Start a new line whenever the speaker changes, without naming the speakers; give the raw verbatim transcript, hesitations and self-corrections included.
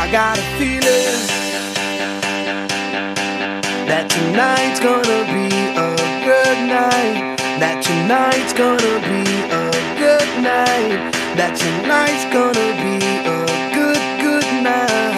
got a feeling that tonight's gonna be a good night. That tonight's gonna be a good night. That tonight's gonna be a good, good night.